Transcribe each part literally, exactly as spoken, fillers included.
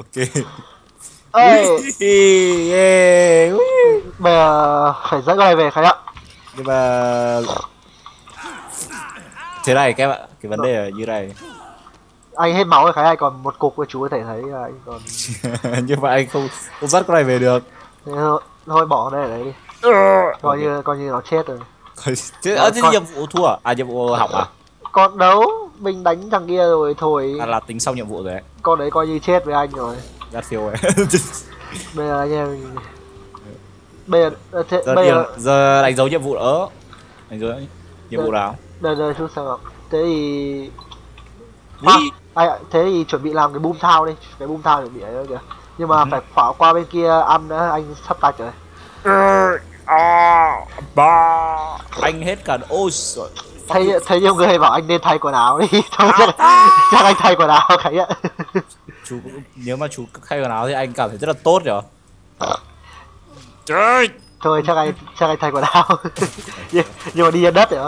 Ok. Ê, Yeah. bây giờ phải dẫn con này về Khánh ạ. Nhưng mà thế này các bạn, cái vấn đề là như này. Anh hết máu rồi Khánh ơi, còn một cục với chú có thể thấy là anh còn. Nhưng mà anh không không dắt con này về được. Thế thôi, thôi bỏ đây ở đấy đi. Coi như coi như nó chết rồi. Thế, Rồi, à, thế con- nhiệm vụ thua à? À nhiệm vụ học à? Con đấu mình đánh thằng kia rồi thôi. À là tính xong nhiệm vụ rồi đấy. Con đấy coi như chết với anh rồi. Rất phiêu ấy. Bây giờ anh em bây giờ thế, Giờ, bây điểm, giờ giờ đánh dấu nhiệm vụ nữa. Đánh dấu nhiệm vụ nào? đời đời chút sao ạ? Thế thì Đi. à, anh, thế thì chuẩn bị làm cái boom thao đi, cái boom thao chuẩn bị ấy kìa. Nhưng mà Ừ. phải phỏ qua bên kia ăn nữa, anh sắp tạch rồi. Ba. Anh hết cả ôi rồi. Thấy thấy nhiều người bảo anh nên thay quần áo đi, thôi chắc, chắc anh thay quần áo Khánh ạ. Chú nếu mà chú thay quần áo thì anh cảm thấy rất là tốt rồi. Trời. Thôi chắc anh chắc anh thay quần áo. nhưng, nhưng mà đi trên đất nữa.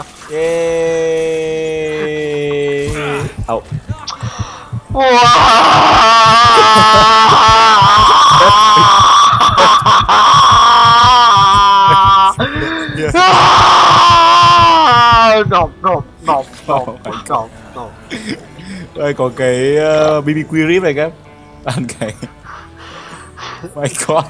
Yeah. Oh. Nộp nộp nộp nộp Oh my nộp nộp. Đây có cái uh, bê bê quy rip này các. Ăn cái. My god.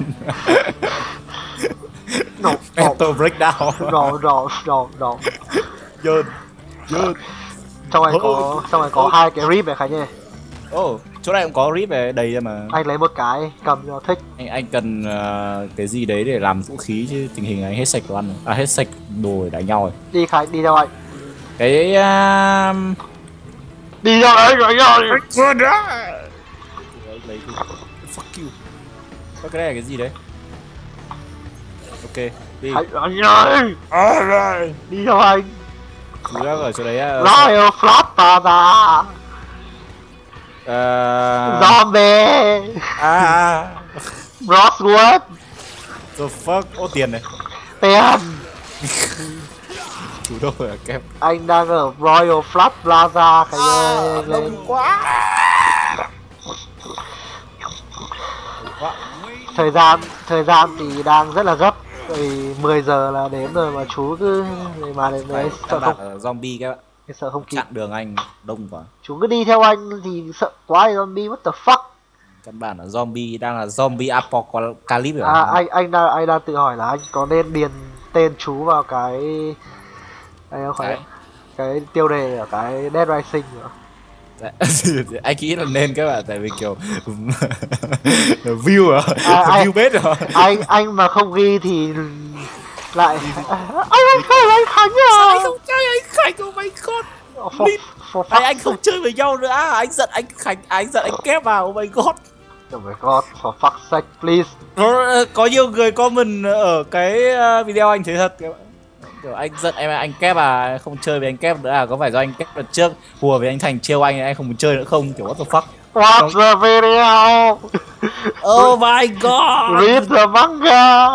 Nộp nộp Mental breakdown. nộp nộp nộp nộp. Dơn. Dơn. Trong này có trong này có hai cái rip này Khánh ơi. Oh, chỗ này cũng có rip này đầy ra mà. Anh lấy một cái cầm cho thích. Anh anh cần uh, cái gì đấy để làm vũ khí chứ tình hình này hết sạch đồ ăn rồi. À hết sạch đồ để đánh nhau rồi. Đi Khánh đi theo anh. Cái uh... Đi theo anh rồi rồi. lấy cái... Fuck you. Có cái này là cái gì đấy? Ok, đi. Anh anh ơi. Đi theo anh. Chú đang ở chỗ đấy à? Royal Flat ra. Uh... Zombie. À. Rosswood. The fuck? Ô tiền này. Tiền. Chú đâu rồi kém. Anh đang ở Royal Flat Plaza Khánh ơi. À, đông quá. Thời gian thời gian thì đang rất là gấp. Vì mười giờ là đến rồi mà chú cứ mà đến đấy sợ Các bạn không ở zombie các bạn. sợ không kịp. Chặn đường anh đông quá. Chú cứ đi theo anh thì sợ quá thì zombie what the fuck. Căn bản là zombie đang là zombie apocalypse rồi. À anh anh đang anh đang tự hỏi là anh có nên điền tên chú vào cái anh không phải Cái- cái tiêu đề ở cái Dead Rising nữa. Anh nghĩ là nên các bạn tại vì kiểu view à, À, view anh- bết rồi. anh anh mà không ghi thì lại anh anh chơi anh Khánh à. Anh không chơi anh Khánh, oh my god. For, for Anh fuck anh không chơi với nhau nữa, anh giận anh Khánh, anh giận anh kép vào, oh my god. Oh my god, for fuck's sake, please. Có, có nhiều người comment ở cái uh, video anh thấy thật các bạn. Kiểu anh giận em anh kép à, không chơi với anh kép nữa à, có phải do anh kép đợt trước hùa với anh Thành trêu anh anh không muốn chơi nữa không, kiểu what the fuck. Watch the video. Oh my god. Read the manga.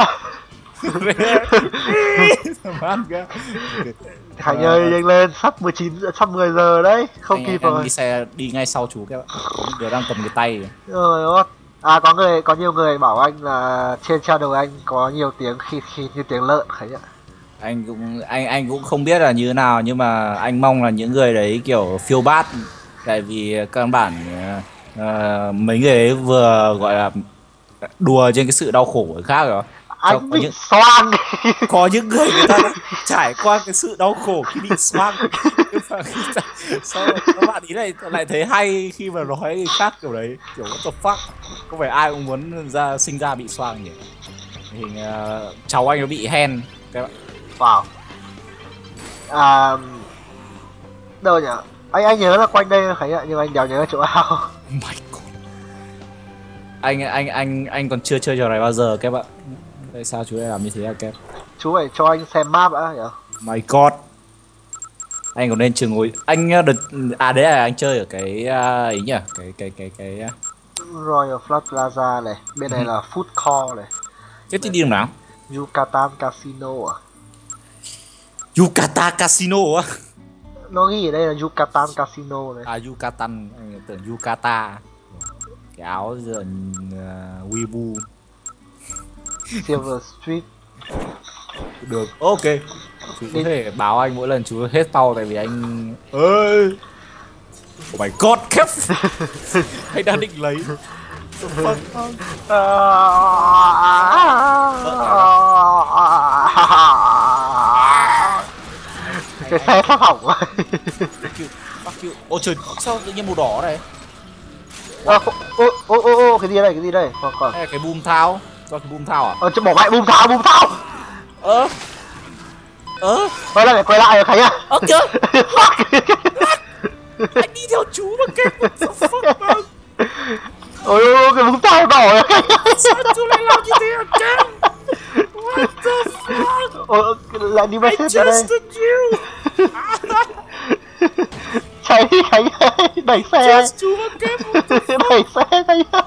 Manga. Khánh ơi, nhanh lên, sắp mười chín, sắp mười giờ đấy, không anh, kịp anh, anh rồi. đi xe đi ngay sau chú các bạn. Đều đang cầm cái tay. Rồi, à có người, có nhiều người bảo anh là trên channel anh có nhiều tiếng khi khi như tiếng lợn Khánh ạ. Anh cũng anh anh cũng không biết là như thế nào nhưng mà anh mong là những người đấy kiểu phiêu bát, tại vì căn bản uh, mấy người đấy vừa gọi là đùa trên cái sự đau khổ của người khác rồi. Anh có bị những- xoan. Có những người người ta đã trải qua cái sự đau khổ khi bị xoang, nhưng mà khi ta, sao lại các bạn ý này lại thấy hay khi mà nói người khác kiểu đấy, kiểu what the fuck, không phải ai cũng muốn ra sinh ra bị xoang nhỉ. Thì uh, cháu anh nó bị hen các bạn. Wow. À, đâu nhỉ? Anh anh nhớ là quanh đây Khánh ạ, nhưng anh đéo nhớ chỗ nào. Oh my god. Anh anh anh anh còn chưa chơi trò này bao giờ các bạn. Tại sao chú lại làm như thế hả các? Chú phải cho anh xem map đã nhỉ? My god. Anh còn nên trường ngồi anh đợt à đấy là anh chơi ở cái uh, ý nhỉ, cái cái cái cái uh... Royal Flat Plaza này, bên này là Food Court này, Thế thì đi đường nào? Yucatan Casino à? Yucatan Casino á? Nó ghi ở đây là Yucatan Casino này. À Yucatan, anh tưởng Yucatan. Ok. Cái áo dần uh, Weibo. Silver Street. Được, ok. Chú có thể báo anh mỗi lần chú hết tàu tại vì anh ơi. Oh my god, Kev. Anh đang định lấy. Cái xe sắp hỏng rồi. Ôi trời, sao tự nhiên màu đỏ này? Ô ô ô ô cái gì đây, cái gì đây? Còn còn. Cái boom thao, do cái boom thao à? Ờ, cho bỏ mẹ boom thao, boom thao. Ơ. Ơ. Quay lại, quay lại rồi Khánh à? Ơ kìa. Anh đi theo chú mà kẹp what the fuck man. Ôi ôi cái boom thao đỏ rồi Khánh. Sao chú lại làm như thế hả Ken? What the fuck? Ôi lại đi message ra đây. I trusted you. Cháy Khánh ơi, đẩy xe. Just chú mà kẹp. Đẩy xe Khánh ơi.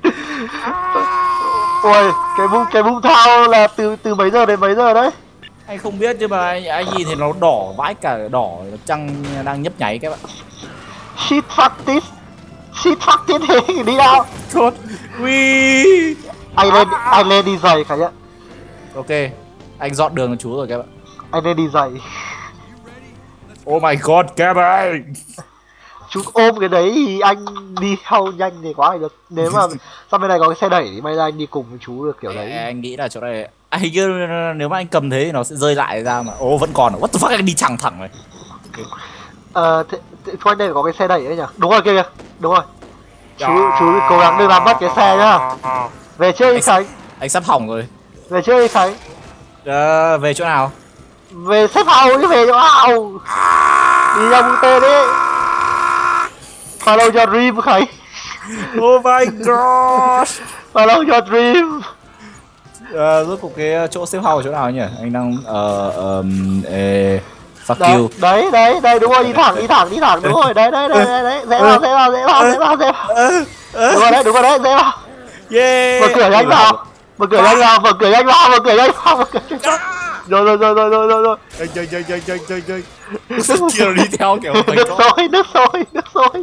Ôi, cái bung cái bung thao là từ từ mấy giờ đến mấy giờ đấy? Anh không biết nhưng mà anh, anh nhìn thì nó đỏ vãi cả đỏ, nó trăng đang nhấp nháy các bạn. Shit fuck this. Shit fuck this thế đi đâu? God, we. Anh lên anh lên đi giày Khánh ạ. Ok, anh dọn đường cho chú rồi các bạn. Anh lên đi giày. Oh my god, Kevin. Chú ôm cái đấy thì anh đi theo nhanh thì quá thì được. Nếu mà sau bên này có cái xe đẩy thì may ra anh đi cùng với chú được kiểu đấy. Anh nghĩ là chỗ này anh như nếu mà anh cầm thế thì nó sẽ rơi lại ra mà. Ồ vẫn còn. What the fuck, anh đi chẳng thẳng này. Okay. Ờ thế, thế, quanh đây có cái xe đẩy đấy nhỉ? Đúng rồi kia kìa. Đúng rồi. Chú chú cố gắng đừng làm mất cái xe nhá. Về trước đi Khánh. Anh sắp hỏng rồi. Về trước đi Khánh. Ờ, về chỗ nào? Về xếp hầu chứ về chỗ nào? Đi ra mũi tên đi. Follow your dream Khánh. Oh my god. Follow your dream. Ờ, rốt cuộc cái chỗ xếp hầu ở chỗ nào nhỉ? Anh đang ờ ờm ê fuck Đấy, you. đấy đấy đấy đúng rồi, đi thẳng đi thẳng đi thẳng đúng rồi, đấy đấy đấy đấy đấy, dễ vào dễ vào dễ vào dễ vào dễ vào. Đúng rồi đấy đúng rồi đấy, dễ vào. Yeah. Mở cửa nhanh vào, mở cửa nhanh vào, mở cửa nhanh vào, mở cửa nhanh vào, mở cửa nhanh vào. Rồi rồi rồi rồi rồi rồi rồi. Chơi chơi chơi chơi chơi chơi chơi. Kia đi theo kiểu nước sôi nước sôi nước sôi.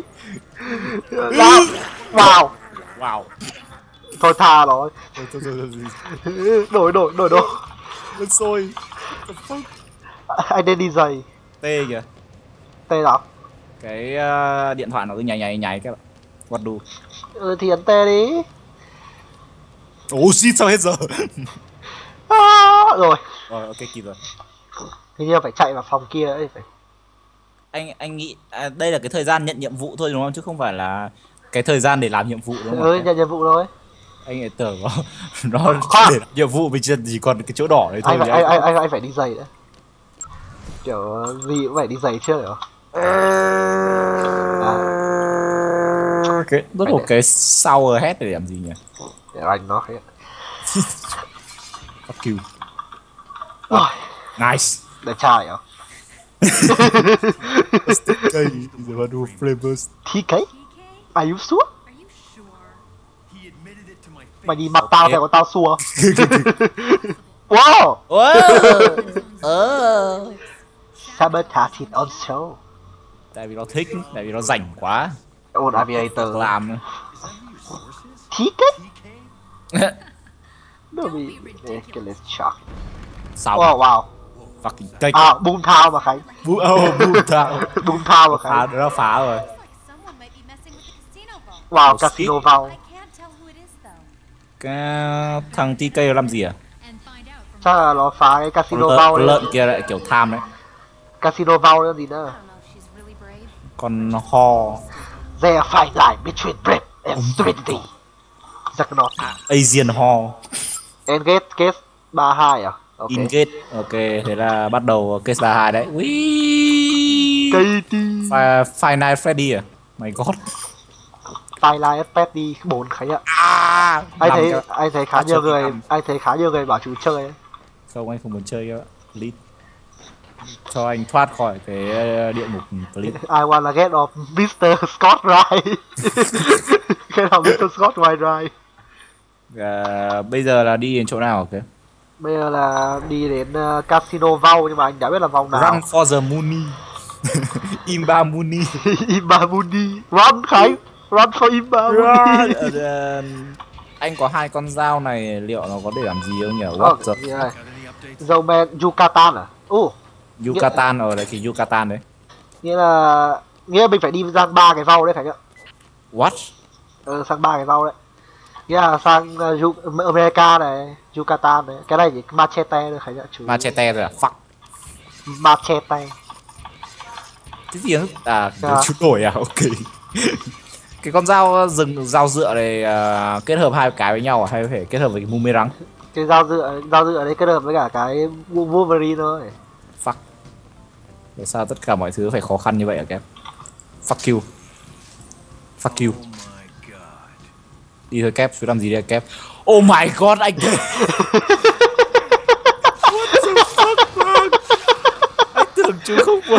Vào. Wow. Thôi thà rồi. Thôi thôi thôi. Đổi đổi đổi đổi. Nước sôi. Anh nên đi giày. Tê kìa. Tê nào? Cái uh, điện thoại nó cứ nháy nháy nháy các bạn. What do? Ừ thì ấn tê đi. Oh shit, sao hết giờ? À, rồi. Rồi ok kịp rồi. Hình như phải chạy vào phòng kia ấy phải. Anh anh nghĩ à, đây là cái thời gian nhận nhiệm vụ thôi đúng không, chứ không phải là cái thời gian để làm nhiệm vụ đúng không? Ừ, nhận nhiệm vụ rồi. Anh lại tưởng nó nó để làm nhiệm vụ mình chỉ, chỉ còn cái chỗ đỏ đấy thôi. Anh phải anh, anh anh anh phải đi giày nữa. Kiểu gì cũng phải đi giày trước rồi. À. Cái rốt một cái sour head để làm gì nhỉ? Để anh nó thế. Fuck you. Rồi. Nice. Để trai à? Cây, the one flavors. Thi cake? Are you sure? Mày nhìn mặt tao thì có tao xua. Wow. Wow. Ờ. Sabotage it on show. Tại vì nó thích, tại vì nó rảnh quá. Old Aviator làm nữa. Thi cake? Nó bị ridiculous shock. Sao? Wow wow. Fucking cake. À, boom thao mà Khánh. Boom, oh, boom thao. Boom thao mà Phá, Khánh. nó phá rồi. Wow, casino vào. Cái thằng tê ca nó làm gì à? Chắc là nó phá cái casino Lợn, vào đấy. lợn kia lại kiểu tham đấy. Casino vào nữa gì nữa. Còn ho. There fine line between brave and stupidity. Juggernaut. Asian ho. Engage case ba hai à? Ok. Engage. Ok, thế là bắt đầu case ba hai đấy. Wee. Katie. Five Nights Freddy à? My god. Fine line ép pê đi bốn Khánh ạ. À, anh thấy cái... anh thấy khá nhiều người, anh thấy khá nhiều người bảo chú chơi ấy. Không, anh không muốn chơi các bạn. Please. Cho anh thoát khỏi cái địa ngục please. I wanna get off mít-tơ Scott Ride. Get off mít-tơ Scott Ride. À, bây giờ là đi đến chỗ nào kìa? Bây giờ là đi đến uh, casino Vau, nhưng mà anh đã biết là vòng nào. Run for the money. Imba money. Imba money. Run Khánh. Run for Imba. Anh có hai con dao này, liệu nó có để làm gì không nhỉ? What the fuck? Dầu men Yucatan à? Ồ. Yucatan ở đây, cái Yucatan đấy. Nghĩa là nghĩa là mình phải đi sang ba cái rau đấy Khánh ạ. What? Ờ, sang ba cái rau đấy. Nghĩa là sang uh, America này, Yucatan này, cái này chỉ machete thôi Khánh ạ. Chú... Machete rồi à? Fuck. Machete. Cái gì nữa? À, à. Chú đổi à? Ok. Cái con dao rừng, dao dựa này uh, kết hợp hai cái với nhau à? Hay phải kết hợp với cái boomerang? Cái dao dựa, dao dựa đấy kết hợp với cả cái Wolverine thôi. Fuck. Tại sao tất cả mọi thứ phải khó khăn như vậy hả Kép? Fuck you. Fuck you. Đi thôi Kép, chú làm gì đây Kép? Oh my god, anh Kép. What the fuck, man? Anh tưởng chú không muốn.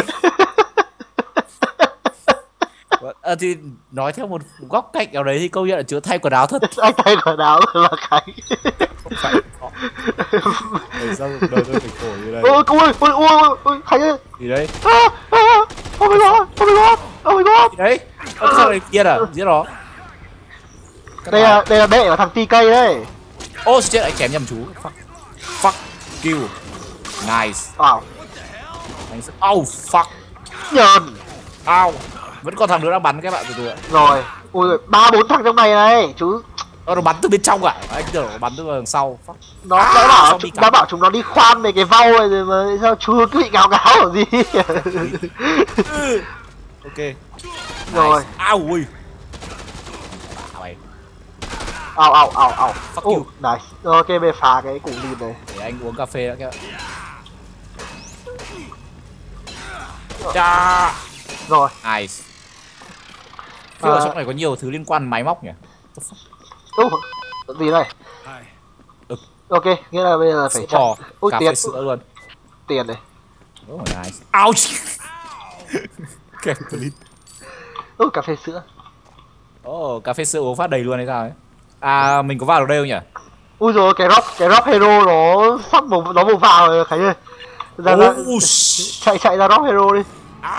À, thì nói theo một góc cạnh nào đấy thì câu nhận là chú thay quần áo thật. Anh thay quần áo là Khánh. Không phải có. Tại sao đời tôi phải khổ như đây? Ôi ôi ôi ôi ôi Khánh ơi. Gì đấy? Ah, ah, oh my god, oh my god, oh my god. Gì đấy? Ơ, sao này kia à? Giết nó. Đây là đây là đệ của thằng ti cây đấy. Ô chết, anh chém nhầm chú. Fuck. Fuck. Kill. Nice. Wow. Anh sẽ... Oh fuck. Nhờn. Ow. Vẫn còn thằng nữa đang bắn các bạn từ từ ạ. Rồi. Ui ba bốn thằng trong này này chú. Ờ, nó bắn từ bên trong à? Anh tưởng nó bắn từ đằng sau. Fuck. Nó à, đã bảo chúng, đã bảo chúng nó đi khoan về cái vau này rồi mà sao chú cứ bị gào gào ở gì. Ok. Rồi. Nice. Au ui. Ao ao ao ao. Fuck you. Nice. Ok, bây phá cái củ lìn này. Để anh uống cà phê đã các bạn. Cha. Rồi. Nice. Phía ở trong này có nhiều thứ liên quan máy móc nhỉ? Ủa, gì này? Ừ. Ok, nghĩa là bây giờ phải chạy. Ui, cà tiền. phê sữa luôn. Tiền này. Oh, nice. Ouch. Kẹp lít. Ui, cà phê sữa. Oh, cà phê sữa uống phát đầy luôn hay sao ấy? À, mình có vào được đây không nhỉ? Ui rồi cái rock, cái rock hero nó sắp một nó một vào rồi Khánh ơi. Ra, oh, ra, chạy chạy ra rock hero đi.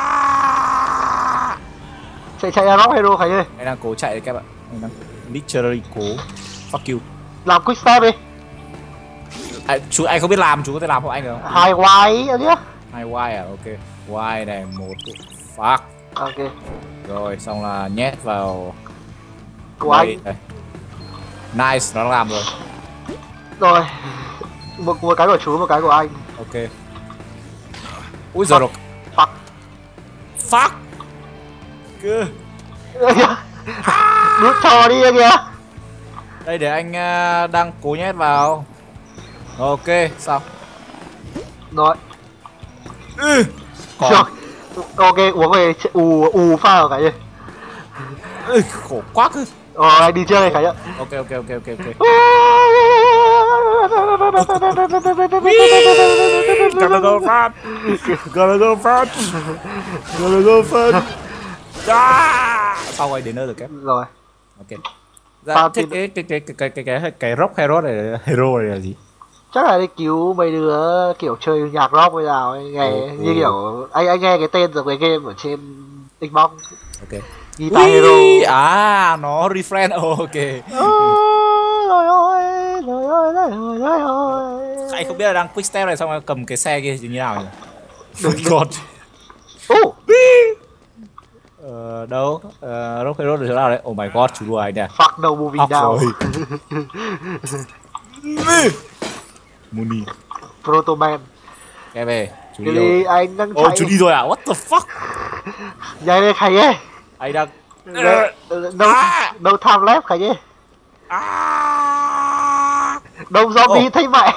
À. Chạy chạy ra rock hero Khánh ơi. Anh đang cố chạy đấy các bạn. Anh đang literally cố. Fuck you. Làm quick step đi. À, chú anh không biết làm, chú có thể làm hộ anh được không? Hai Y nhá. Hai Y à, ok. Y này một. Fuck. Ok. Rồi xong là nhét vào. Của anh. Đây. Nice, nó làm rồi. Rồi. Một, một cái của chú, một cái của anh. Ok. Ui giời rồi. Fuck. Fuck. Cứ. Đút trò đi kìa. Đây để anh uh, đang cố nhét vào. Ok, sao? Rồi. Ừ. Còn. Rồi. Ok, uống về ù ù pha ở cái gì. Ừ, khổ quá cứ. Ờ, anh đi chơi này Khánh ạ. Ok, ok, ok, ok, ok. Gotta go fast. Gotta go fast. Gotta go fast. À! Sau rồi đến nơi rồi kép. Rồi. Ok. Dạ, thế cái cái cái cái cái cái cái rock hero này hero này là gì? Chắc là đi cứu mấy đứa kiểu chơi nhạc rock bây giờ ấy, nghe ừ, như ừ. kiểu anh anh nghe cái tên rồi cái game ở trên Xbox. Ok. Guitar Hero. À, nó refresh. Oh, ok. Rồi ơi, rồi ơi, rồi ơi, rồi. Anh không biết là đang quick step này xong rồi cầm cái xe kia như thế nào nhỉ? Đừng god. Oh. Ờ, đâu? Ờ, rock hero được chỗ nào đấy? Oh my god, chú đùa anh nè. Fuck no moving down. Muni. Proto Man. Cái về, chú đi đi đâu? Anh đang chạy. Ồ, chú đi rồi à? What the fuck? Nhanh lên Khánh ơi. Anh đang... No, no time left Khánh ơi. Đông zombie thấy mẹ.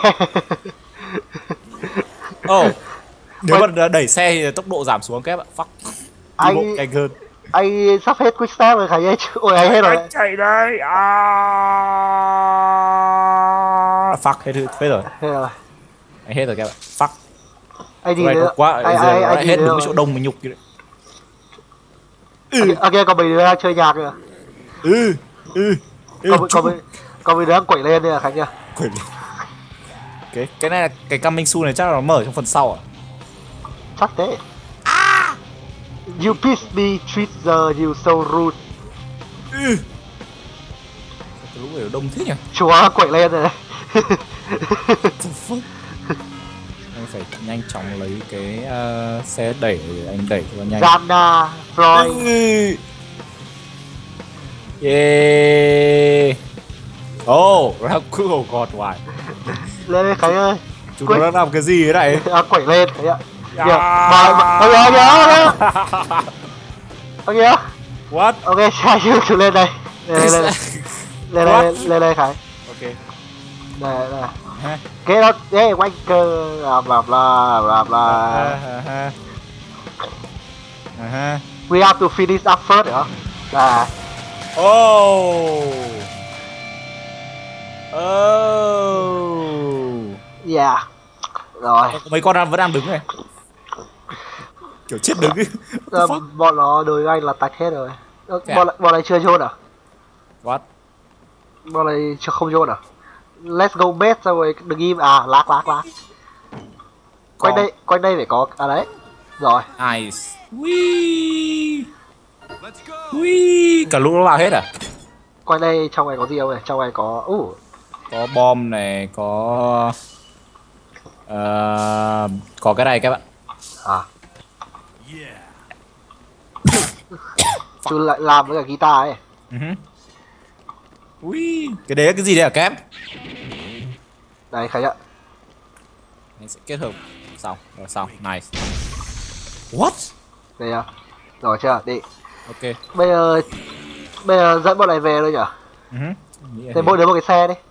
Ồ. Nếu mà đẩy xe thì tốc độ giảm xuống kép ạ. Fuck. Đi bộ nhanh hơn. Anh sắp hết quick step rồi Khánh ơi. Ôi anh hết rồi. Anh chạy đây. À... Fuck, hết, hết rồi. Hết rồi. Anh hết rồi các bạn. Fuck. Anh đi nữa. Quá, ai, giờ ai, ai hết đúng cái chỗ đông mà nhục như đấy. Ừ. Ok, còn mấy đứa đang chơi nhạc kìa. Ừ. Ừ. Ừ. Còn, còn, mấy, còn mấy đứa đang quẩy lên đây là Khánh nha. Quẩy lên. Cái, cái này là cái coming soon này chắc là nó mở trong phần sau à? Chắc thế. Ah! You piss me, treat the you so rude. Ừ. Cái lũ này đông thế nhỉ? Chúa quậy lên rồi. Anh phải nhanh chóng lấy cái uh, xe đẩy để anh đẩy cho nó nhanh. Zana, Floyd. Yeah. Oh, oh god why? Lên đây Khánh ơi. Chúng nó đang làm cái gì thế này? À, quẩy lên Khánh ạ. Yeah. Kìa, bà, bà, kìa, kìa, kìa. Kìa. What? Ok, sai chứ, chú lên đây. Lên đây, lên đây. Lên đây, lên đây Khánh. Ok. Đây, đây. Cái đó, đấy, quanh cơ, bla bla bla bla bla. We have to finish up first, hiểu không? Là. Oh. Oh. Yeah. Rồi. Mấy con đang vẫn đang đứng này. Kiểu chết đứng ấy. À, bọn nó đối với anh là tạch hết rồi. À, à? bọn, bọn này chưa chôn à? What? Bọn này chưa không chôn à? Let's go base xong rồi đừng im à, lác lác lác. Quanh đây, quanh đây phải có à đấy. Rồi. Nice. Wee. Wee. Cả lũ nó vào hết à? Quanh đây trong này có gì không này? Trong này có uh. Có bom này, có uh, có cái này các bạn. À. Chú lại làm với cả guitar ấy. Uh-huh. Ui, cái đấy là cái gì đấy hả kém? Đây Khánh ạ. Mình sẽ kết hợp xong, rồi xong, nice. What? Đây à. Rồi chưa? Đi. Ok. Bây giờ bây giờ dẫn bọn này về thôi nhỉ? Uh-huh. Thế mỗi đứa một cái xe đi.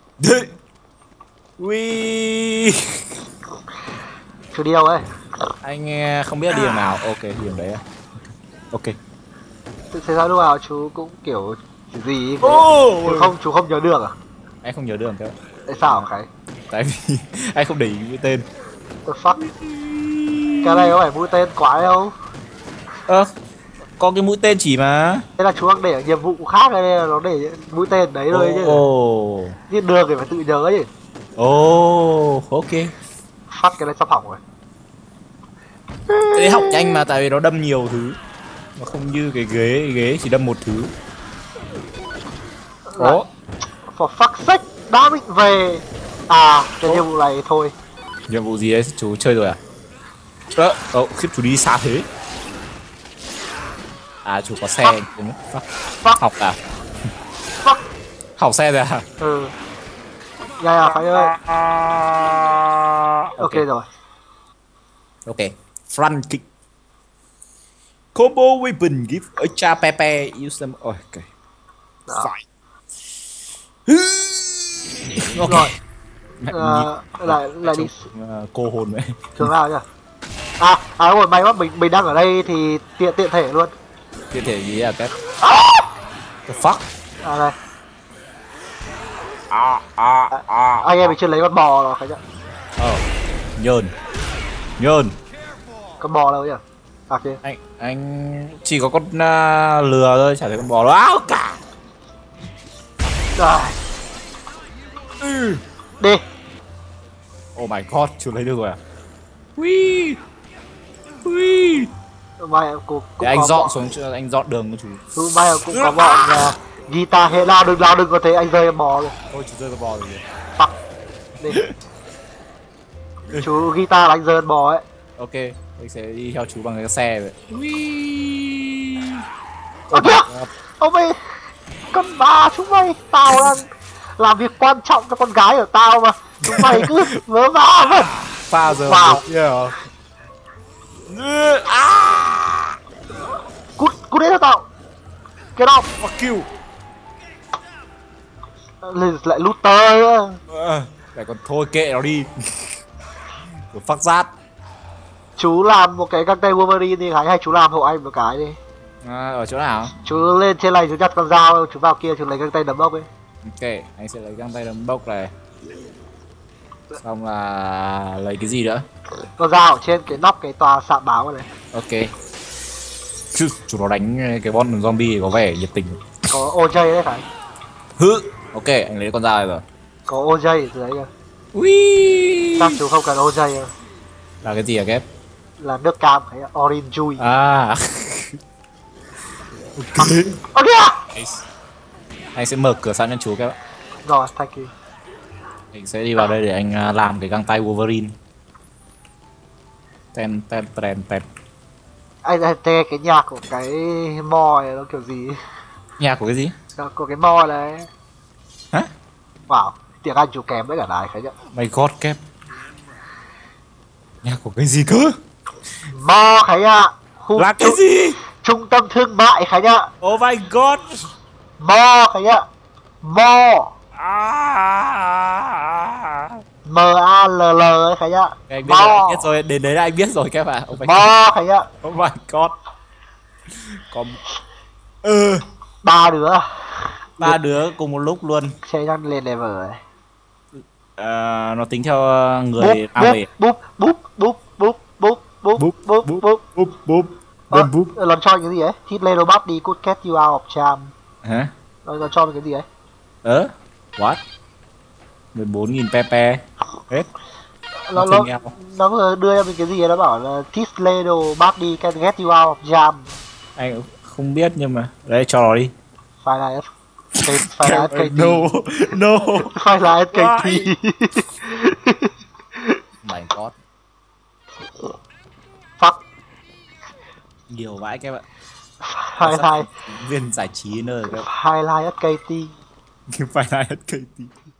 Ui. Chú đi đâu ấy? Anh không biết đi đường nào. Ok, đi đường đấy à? Ok. Thế sao lúc nào chú cũng kiểu gì ấy, oh. chú không chú không nhớ đường à? Anh không nhớ đường cơ. Tại sao cái? Tại vì anh không để ý cái tên. The fuck? Cái này có phải mũi tên quái không? Ơ, à, có cái mũi tên chỉ mà. Thế là chú đang để ở nhiệm vụ khác hay là nó để mũi tên đấy thôi chứ? Ồ. Nhưng đường thì phải tự nhớ chứ. Ồ, oh, ok. Phát cái này sắp hỏng rồi. Cái đấy học nhanh mà, tại vì nó đâm nhiều thứ. Nó không như cái ghế, ghế chỉ đâm một thứ. Ồ. For fuck's sake, đã bị về. À, cái nhiệm vụ này thôi. Nhiệm vụ gì đấy, chú chơi rồi à? Ơ, ồ, khiếp chú đi xa thế. À, chú có xe. Fuck. Fuck. Học à? Fuck. Học xe rồi à? Ừ. Dạ, dạ, Khánh ơi. Ok rồi. Ok. Front kick. Combo weapon give a cha pepe use them. Oh, ok. Phải. Ok. Rồi. À, lại lại đi. Cô hồn vậy. Trường nào nhỉ? À, à rồi may quá mình mình đang ở đây thì tiện tiện thể luôn. Tiện thể gì à cái? The fuck? À đây. À, à, à, anh em mình chưa lấy con bò rồi Khánh ạ. Ờ. Nhơn. Nhơn. Con bò đâu nhỉ? À kia. Anh anh chỉ có con uh, lừa thôi, chả thấy con bò đâu. Áo cả. Rồi. Ừ. Đi. Oh my god, chú lấy được rồi à? Ui. Ui. Mai em cũng, cũng anh dọn bọn... xuống, anh dọn đường cho chú. Ừ, mai em cũng có bọn uh, guitar hệ nào đừng nào đừng có thấy anh rơi bò rồi. Ôi chú rơi con bò rồi. Fuck. Đi. Chú guitar anh rơi bò ấy. Ok, anh sẽ đi theo chú bằng cái xe vậy. Ui. Ơ kìa. Ông ơi. Con bà chúng mày, tao đang làm việc quan trọng cho con gái của tao mà. Chúng mày cứ vớ vả vậy. Pha giờ wow. Yeah. À. Cút, cút đến cho tao. Cái đó. Fuck you. Lên lại looter nữa. À, lại còn thôi kệ nó đi. Kiểu phát rát. Chú làm một cái găng tay Wolverine đi Khánh, hay chú làm hộ anh một cái đi. À, ở chỗ nào? Chú lên trên này chú nhặt con dao, chú vào kia chú lấy găng tay đấm bốc ấy. Ok, anh sẽ lấy găng tay đấm bốc này. Xong là lấy cái gì nữa? Con dao ở trên cái nóc cái tòa sạm báo này. Ok. Chứ chúng nó đánh cái con zombie có vẻ nhiệt tình. Có ô jay đấy Khánh. Hứ. Ok, anh lấy con dao này rồi. Có ô jay ở dưới kìa. Ui. Chắc chú không cần ô jay đâu. Là cái gì hả kép? Là nước cam hay orange juice. À. Ok. Ok. Nice. Anh sẽ mở cửa sẵn cho chú các bạn. Rồi, thank you. Anh sẽ đi vào đây để anh à, làm cái găng tay Wolverine. Ten ten ten ten. Anh anh tê cái nhạc của cái mo này nó kiểu gì? Nhà của cái gì? Nó của cái mo này. Hả? Wow, tiếng Anh chú kém với cả đài khái nhận. My god kép. Nhà của cái gì cơ? Mo khái ạ. Khu Là cái trung, gì? trung tâm thương mại khái nhận. Oh my god. Mo khái nhận. Mo. À. M A L L ấy khái nhận. Anh biết, rồi, anh biết rồi, đến đấy là anh biết rồi các bạn. Oh my god. Mo khái nhận. Oh my god. Có ừ. Ba đứa. Ba đứa cùng một lúc luôn. Chơi đang lên level rồi. À, nó tính theo người nam về. Búp búp búp búp búp búp búp búp búp búp búp Ờ, búp. lần cho anh cái gì ấy? Hit Lelo Body could get you out of jam. Hả? Rồi cho mình cái gì ấy? Ờ? What? mười bốn nghìn pepe. Hết. Nó nó nó vừa đưa cho mình cái gì ấy, nó bảo là Hit Lelo Body can get you out of jam. Anh cũng không biết nhưng mà đấy cho nó đi. Phải là phải là ét ca tê. No, no. Phải là ét ca tê. My god. Fuck. Nhiều vãi các bạn. Phải là viên giải trí nơi các bạn. phải là ét ca tê. Phải là ét ca tê.